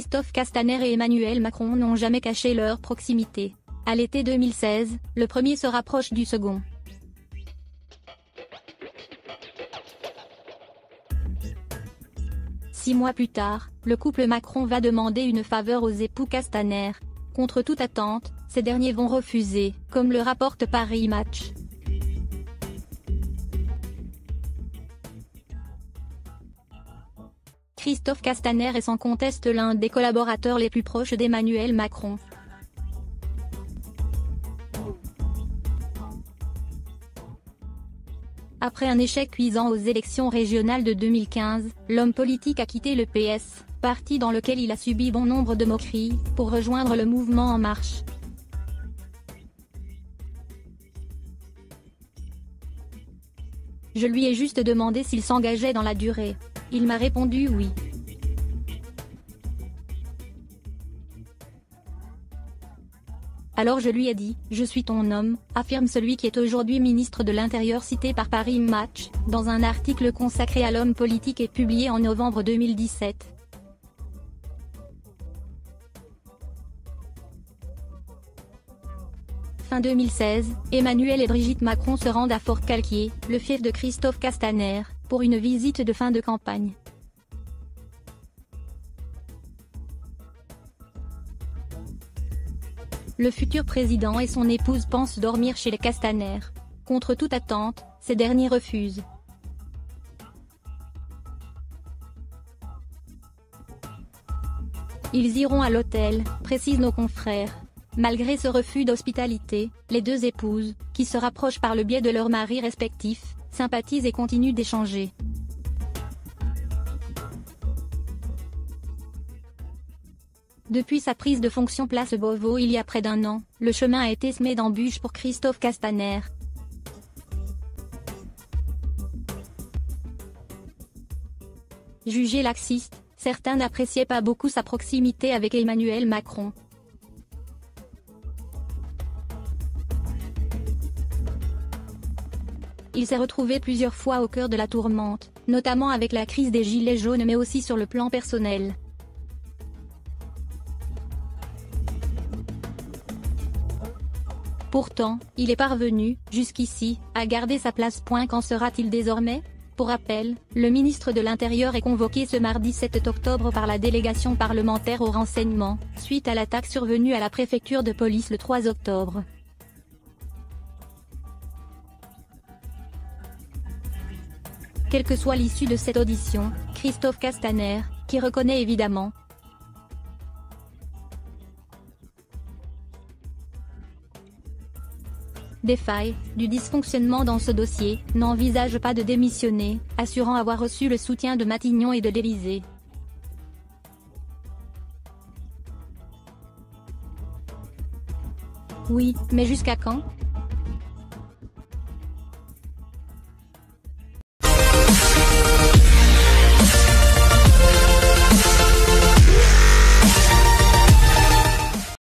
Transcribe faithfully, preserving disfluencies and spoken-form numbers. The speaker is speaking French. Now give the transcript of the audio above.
Christophe Castaner et Emmanuel Macron n'ont jamais caché leur proximité. À l'été deux mille seize, le premier se rapproche du second. Six mois plus tard, le couple Macron va demander une faveur aux époux Castaner. Contre toute attente, ces derniers vont refuser, comme le rapporte Paris Match. Christophe Castaner est sans conteste l'un des collaborateurs les plus proches d'Emmanuel Macron. Après un échec cuisant aux élections régionales de deux mille quinze, l'homme politique a quitté le P S, parti dans lequel il a subi bon nombre de moqueries, pour rejoindre le mouvement En Marche. Je lui ai juste demandé s'il s'engageait dans la durée. Il m'a répondu oui. Alors je lui ai dit, je suis ton homme, affirme celui qui est aujourd'hui ministre de l'Intérieur cité par Paris Match, dans un article consacré à l'homme politique et publié en novembre deux mille dix-sept. Fin deux mille seize, Emmanuel et Brigitte Macron se rendent à Forcalquier, le fief de Christophe Castaner, pour une visite de fin de campagne. Le futur président et son épouse pensent dormir chez les Castaner. Contre toute attente, ces derniers refusent. Ils iront à l'hôtel, précisent nos confrères. Malgré ce refus d'hospitalité, les deux épouses, qui se rapprochent par le biais de leurs maris respectifs, sympathisent et continuent d'échanger. Depuis sa prise de fonction place Beauvau il y a près d'un an, le chemin a été semé d'embûches pour Christophe Castaner. Jugé laxiste, certains n'appréciaient pas beaucoup sa proximité avec Emmanuel Macron. Il s'est retrouvé plusieurs fois au cœur de la tourmente, notamment avec la crise des Gilets jaunes mais aussi sur le plan personnel. Pourtant, il est parvenu, jusqu'ici, à garder sa place. Qu'en sera-t-il désormais? Pour rappel, le ministre de l'Intérieur est convoqué ce mardi sept octobre par la délégation parlementaire au renseignement, suite à l'attaque survenue à la préfecture de police le trois octobre. Quelle que soit l'issue de cette audition, Christophe Castaner, qui reconnaît évidemment des failles, du dysfonctionnement dans ce dossier, n'envisage pas de démissionner, assurant avoir reçu le soutien de Matignon et de l'Élysée. Oui, mais jusqu'à quand ?